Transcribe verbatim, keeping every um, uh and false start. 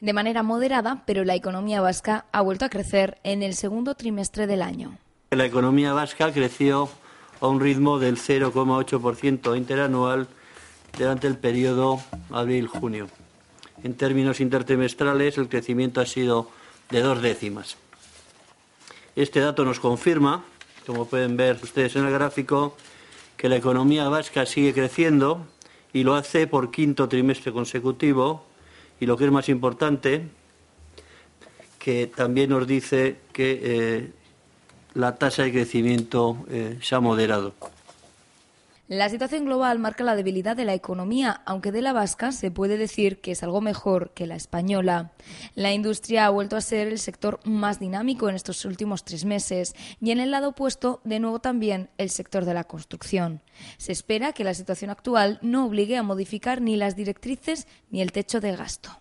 De manera moderada, pero la economía vasca ha vuelto a crecer en el segundo trimestre del año. La economía vasca creció a un ritmo del cero coma ocho por ciento interanual durante el periodo abril-junio. En términos intertrimestrales, el crecimiento ha sido de dos décimas. Este dato nos confirma, como pueden ver ustedes en el gráfico, que la economía vasca sigue creciendo y lo hace por quinto trimestre consecutivo, y lo que es más importante, que también nos dice que eh, la tasa de crecimiento eh, se ha moderado. La situación global marca la debilidad de la economía, aunque de la vasca se puede decir que es algo mejor que la española. La industria ha vuelto a ser el sector más dinámico en estos últimos tres meses y en el lado opuesto, de nuevo también, el sector de la construcción. Se espera que la situación actual no obligue a modificar ni las directrices ni el techo de gasto.